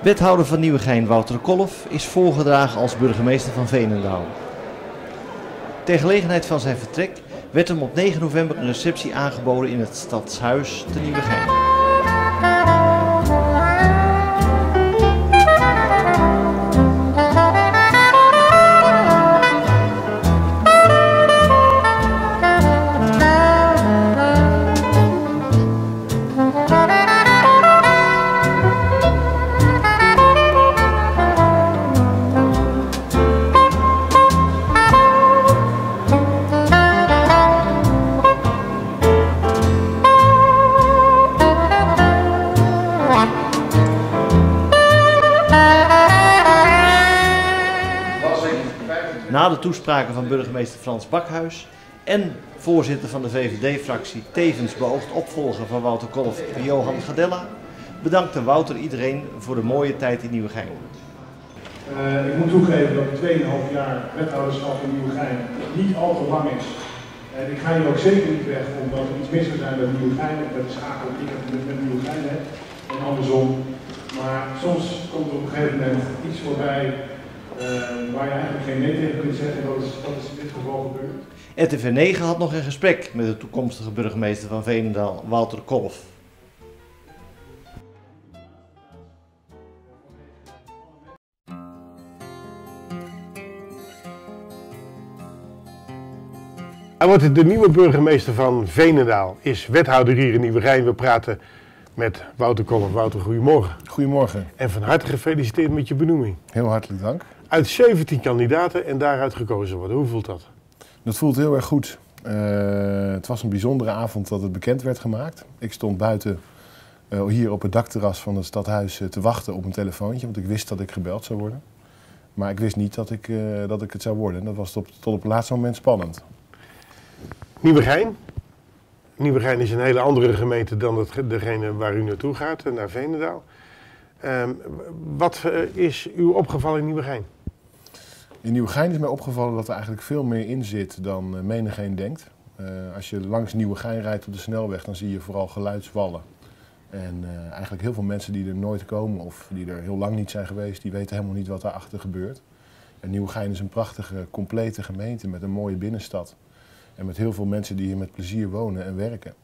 Wethouder van Nieuwegein Wouter Kolff is voorgedragen als burgemeester van Veenendaal. Ter gelegenheid van zijn vertrek werd hem op 9 november een receptie aangeboden in het Stadshuis te Nieuwegein. Na de toespraken van burgemeester Frans Bakhuis en voorzitter van de VVD-fractie, tevens beoogd opvolger van Wouter Kolff, Johan Gadella, bedankte Wouter iedereen voor de mooie tijd in Nieuwegein. Ik moet toegeven dat 2,5 jaar wethouderschap in Nieuwegein niet al te lang is. En ik ga hier ook zeker niet weg omdat er iets mis zou zijn met Nieuwegein, met de schakel die ik met Nieuwegein heb en andersom. Maar soms komt er op een gegeven moment iets voorbij waar je eigenlijk geen nee tegen kunt zeggen, dat is in dit geval gebeurd. RTV 9 had nog een gesprek met de toekomstige burgemeester van Veenendaal, Wouter Kolff. Hij wordt de nieuwe burgemeester van Veenendaal, is wethouder hier in Nieuwegein. We praten met Wouter Kolff. Wouter, goedemorgen. Goedemorgen. En van harte gefeliciteerd met je benoeming. Heel hartelijk dank. Uit 17 kandidaten en daaruit gekozen worden. Hoe voelt dat? Dat voelt heel erg goed. Het was een bijzondere avond dat het bekend werd gemaakt. Ik stond buiten hier op het dakterras van het stadhuis te wachten op een telefoontje, want ik wist dat ik gebeld zou worden. Maar ik wist niet dat ik het zou worden. Dat was tot op het laatste moment spannend. Nieuwegein. Nieuwegein is een hele andere gemeente dan degene waar u naartoe gaat, naar Veenendaal. Wat is u opgevallen in Nieuwegein? In Nieuwegein is mij opgevallen dat er eigenlijk veel meer in zit dan menigeen denkt. Als je langs Nieuwegein rijdt op de snelweg, dan zie je vooral geluidswallen. En eigenlijk heel veel mensen die er nooit komen of die er heel lang niet zijn geweest, die weten helemaal niet wat daarachter gebeurt. En Nieuwegein is een prachtige, complete gemeente met een mooie binnenstad. En met heel veel mensen die hier met plezier wonen en werken.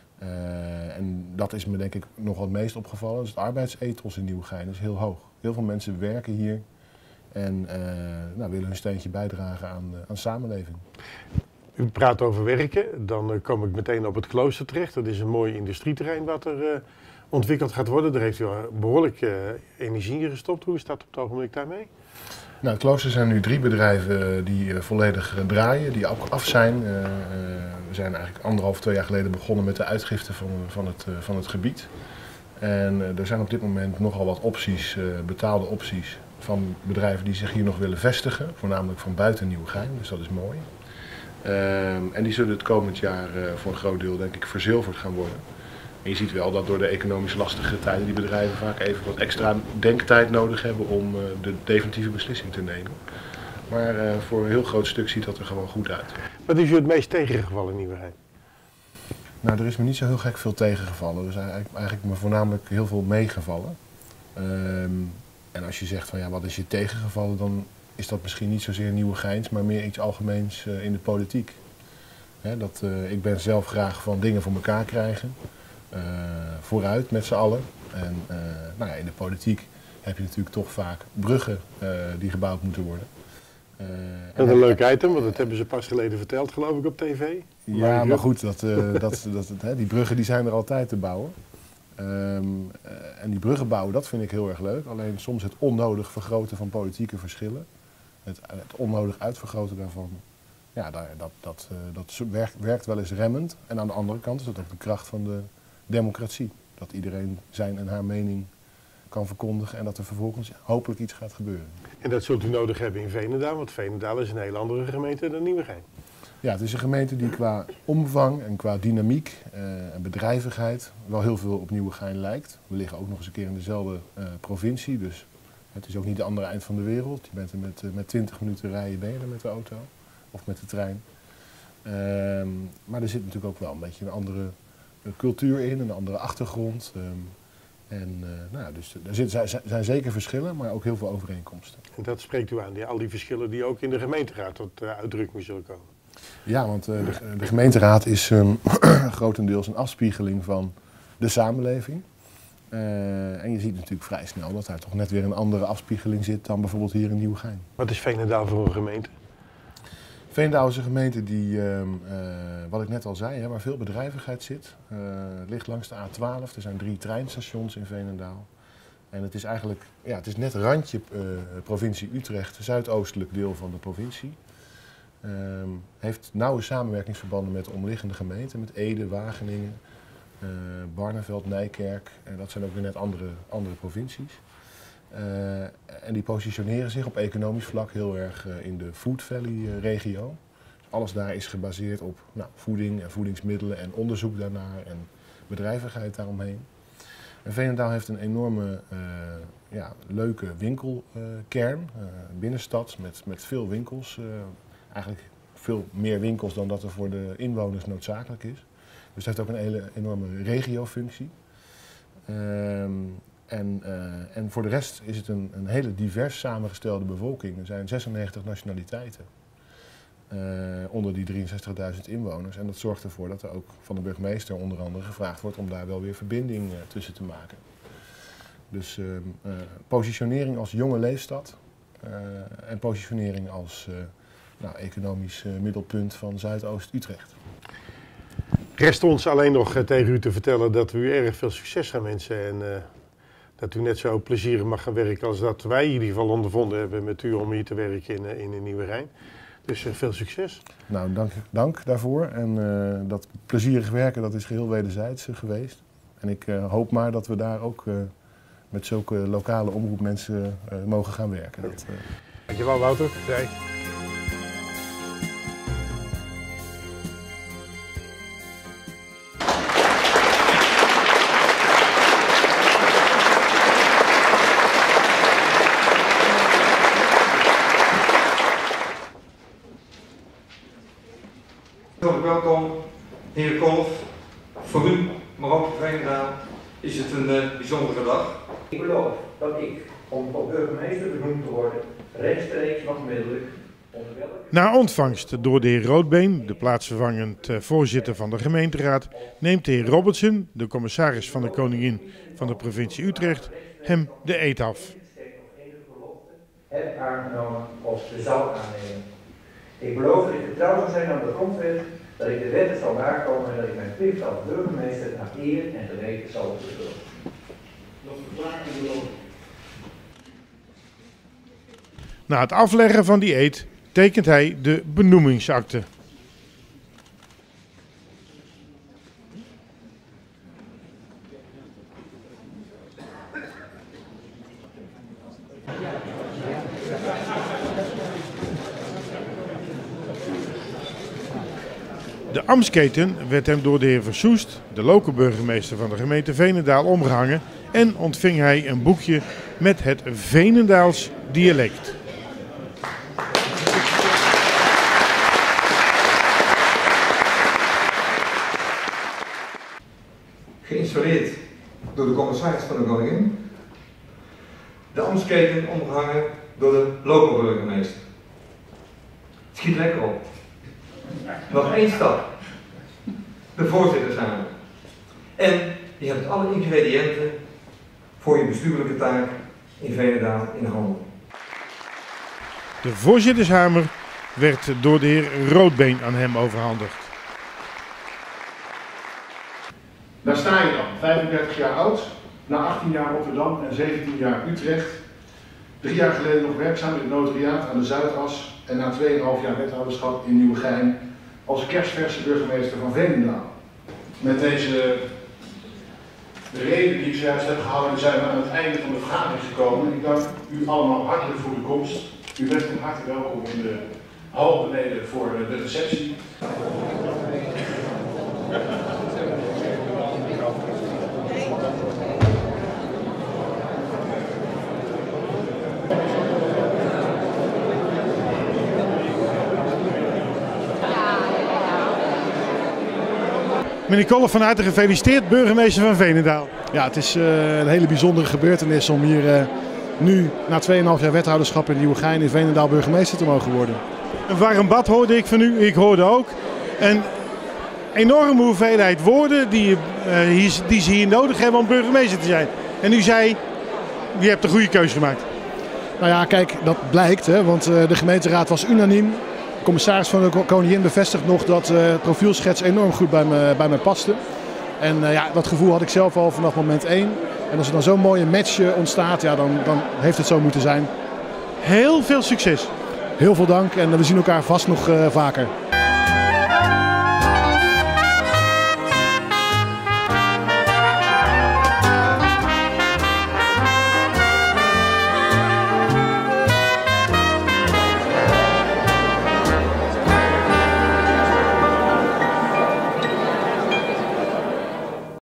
En dat is me denk ik nog het meest opgevallen. Dus het arbeidsethos in Nieuwegein is heel hoog. Heel veel mensen werken hier en willen hun steentje bijdragen aan de samenleving. U praat over werken, dan kom ik meteen op het klooster terecht. Dat is een mooi industrieterrein wat er ontwikkeld gaat worden. Daar heeft u behoorlijk energie in gestopt. Hoe is dat op het ogenblik daarmee? Nou, het klooster zijn nu 3 bedrijven die volledig draaien, die ook af zijn. We zijn eigenlijk 1,5-2 jaar geleden begonnen met de uitgifte van het gebied. En er zijn op dit moment nogal wat opties, betaalde opties van bedrijven die zich hier nog willen vestigen. Voornamelijk van buiten Nieuwegein, dus dat is mooi. En die zullen het komend jaar voor een groot deel denk ik verzilverd gaan worden. En je ziet wel dat door de economisch lastige tijden die bedrijven vaak even wat extra denktijd nodig hebben om de definitieve beslissing te nemen. Maar voor een heel groot stuk ziet dat er gewoon goed uit. Wat is u het meest tegengevallen in Nieuwegein? Nou, er is me niet zo heel gek veel tegengevallen. Er is eigenlijk me voornamelijk heel veel meegevallen. En als je zegt van ja, wat is je tegengevallen, dan is dat misschien niet zozeer Nieuwegeins, maar meer iets algemeens in de politiek. Ik ben zelf graag van dingen voor elkaar krijgen. Vooruit met z'n allen. En in de politiek heb je natuurlijk toch vaak bruggen die gebouwd moeten worden. Dat is een leuk item, want dat hebben ze pas geleden verteld, geloof ik, op tv. Ja, maar goed, die bruggen die zijn er altijd te bouwen. En die bruggen bouwen, dat vind ik heel erg leuk. Alleen soms het onnodig vergroten van politieke verschillen. Het onnodig uitvergroten daarvan. Ja, dat werkt wel eens remmend. En aan de andere kant is dat ook de kracht van de democratie. Dat iedereen zijn en haar mening kan verkondigen en dat er vervolgens hopelijk iets gaat gebeuren. En dat zult u nodig hebben in Veenendaal, want Veenendaal is een heel andere gemeente dan Nieuwegein. Ja, het is een gemeente die qua omvang en qua dynamiek en bedrijvigheid wel heel veel op Nieuwegein lijkt. We liggen ook nog eens een keer in dezelfde provincie, dus het is ook niet de andere eind van de wereld. Je bent er met 20 minuten rijden ben je er met de auto of met de trein. Maar er zit natuurlijk ook wel een beetje een andere cultuur in, een andere achtergrond. En dus er zijn zeker verschillen, maar ook heel veel overeenkomsten. En dat spreekt u aan, al die verschillen die ook in de gemeenteraad tot uitdrukking zullen komen. Ja, want de gemeenteraad is grotendeels een afspiegeling van de samenleving. En je ziet natuurlijk vrij snel dat daar toch net weer een andere afspiegeling zit dan bijvoorbeeld hier in Nieuwegein. Wat is Veenendaal voor een gemeente? Veenendaal is een gemeente die, wat ik net al zei, waar veel bedrijvigheid zit. Ligt langs de A12, er zijn 3 treinstations in Veenendaal. En het is eigenlijk, het is net randje provincie Utrecht, zuidoostelijk deel van de provincie. Heeft nauwe samenwerkingsverbanden met de omliggende gemeenten, met Ede, Wageningen, Barneveld, Nijkerk. En dat zijn ook weer net andere provincies. En die positioneren zich op economisch vlak heel erg in de Food Valley regio. Dus alles daar is gebaseerd op voeding en voedingsmiddelen en onderzoek daarnaar en bedrijvigheid daaromheen. En Veenendaal heeft een enorme leuke winkelkern, binnenstad met veel winkels. Eigenlijk veel meer winkels dan dat er voor de inwoners noodzakelijk is. Dus het heeft ook een hele enorme regiofunctie. En voor de rest is het een hele divers samengestelde bevolking. Er zijn 96 nationaliteiten onder die 63.000 inwoners. En dat zorgt ervoor dat er ook van de burgemeester onder andere gevraagd wordt om daar wel weer verbinding tussen te maken. Dus positionering als jonge leefstad en positionering als economisch middelpunt van Zuidoost-Utrecht. Rest ons alleen nog tegen u te vertellen dat we u erg veel succes gaan wensen en dat u net zo plezierig mag gaan werken als dat wij in ieder geval ondervonden hebben met u om hier te werken in Nieuwegein. Dus veel succes. Nou, dank daarvoor. En dat plezierig werken, dat is geheel wederzijds geweest. En ik hoop maar dat we daar ook met zulke lokale omroepmensen mogen gaan werken. Dankjewel, Wouter. Welkom, heer Kolf. Voor u, maar ook voor Veenendaal, is het een bijzondere dag. Ik beloof dat ik, om tot burgemeester benoemd te worden, rechtstreeks onmiddellijk onder welke... Na ontvangst door de heer Roodbeen, de plaatsvervangend voorzitter van de gemeenteraad, neemt de heer Robertson, de commissaris van de Koningin van de provincie Utrecht, hem de eed af. Heb aangenomen of ze zal aannemen. Ik beloof dat ik getrouw zal zijn aan de grondwet, dat ik de wetten zal nakomen en dat ik mijn plicht als burgemeester naar eer en geweten zal vervullen. Na het afleggen van die eed tekent hij de benoemingsakte. De ambtsketen werd hem door de heer Versoest, de lokale burgemeester van de gemeente Veenendaal, omgehangen en ontving hij een boekje met het Veenendaals dialect. Geïnstalleerd door de commissaris van de Koningin. De ambtsketen omgehangen door de lokale burgemeester. Het schiet lekker op. Nog 1 stap. De voorzitter samen. En je hebt alle ingrediënten voor je bestuurlijke taak in Veenendaal in handen. De voorzittershamer werd door de heer Roodbeen aan hem overhandigd. Daar sta je dan, 35 jaar oud, na 18 jaar Rotterdam en 17 jaar Utrecht. 3 jaar geleden nog werkzaam in het notariaat aan de Zuidas en na 2,5 jaar wethouderschap in Nieuwegein als kerstverse burgemeester van Veenendaal. Met deze reden die ik zojuist heb gehouden zijn we aan het einde van de vergadering gekomen. Ik dank u allemaal hartelijk voor de komst. U bent van harte welkom in de hal beneden voor de receptie. Meneer Kolf, van harte gefeliciteerd, burgemeester van Veenendaal. Ja, het is een hele bijzondere gebeurtenis om hier nu na 2,5 jaar wethouderschap in Nieuwegein in Veenendaal burgemeester te mogen worden. Een warm bad hoorde ik van u, ik hoorde ook een enorme hoeveelheid woorden die ze hier nodig hebben om burgemeester te zijn. En u zei, je hebt een goede keuze gemaakt. Nou ja, kijk, dat blijkt, hè, want de gemeenteraad was unaniem. De commissaris van de Koningin bevestigt nog dat het profielschets enorm goed bij mij paste. En ja, dat gevoel had ik zelf al vanaf moment 1. En als er dan zo'n mooie match ontstaat, ja, dan heeft het zo moeten zijn. Heel veel succes. Heel veel dank en we zien elkaar vast nog vaker.